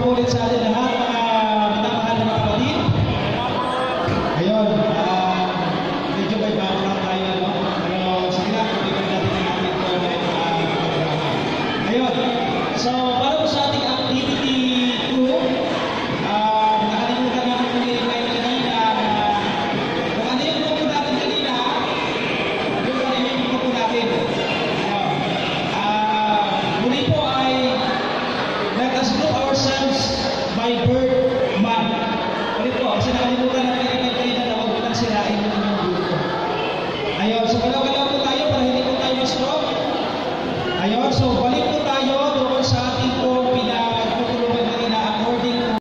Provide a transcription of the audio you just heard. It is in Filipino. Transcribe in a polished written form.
po ulit sa atin lahat, mga minamahal na mga kapatid. Ayun, medyo may background tayo, no? Pero sige lang, tuloy natin ang ating programa. Ayun, so para po sa ating activity 2, nakalimutan natin kung i-invite kanina kung ano yung grupo natin kanina, yung ano yung grupo natin. Muli po ay let us group ourselves by birth month. Ulit po, kasi nakalimutan